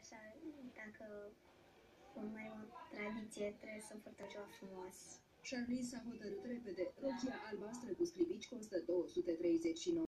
așa, dacă urmărim o tradiție, trebuie să purtăm ceva frumos. Charlize s-a hotărât repede. Rochia albastră cu scripici costă 239.